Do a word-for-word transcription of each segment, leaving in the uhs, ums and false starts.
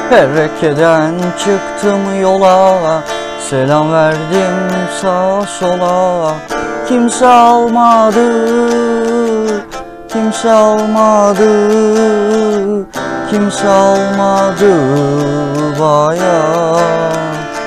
Herrekeden çıktım yola, selam verdim sağa sola. Kimse almadı, kimse almadı, kimse almadı bayağı.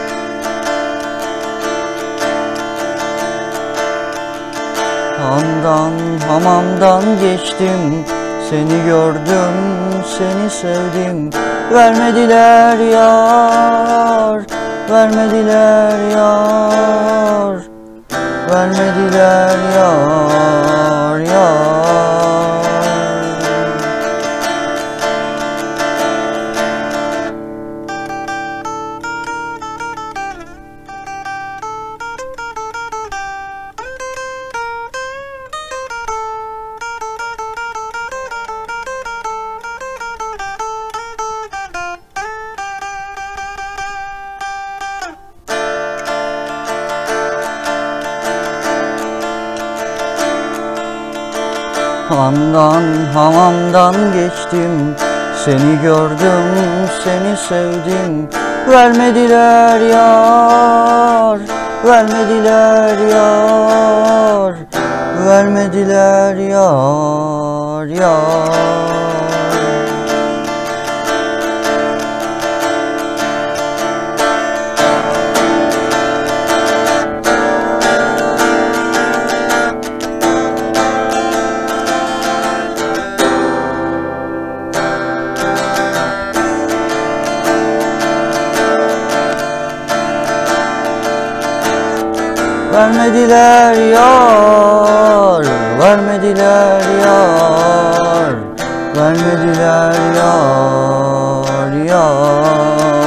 Handan hamamdan geçtim, seni gördüm, seni sevdim. Vermediler yar, vermediler yar, vermediler yar, yar. Handan hamamdan geçtim, seni gördüm, seni sevdim. Vermediler yar, vermediler yar, vermediler yar, yar. Vermediler yar, vermediler yar, vermediler yar, yar.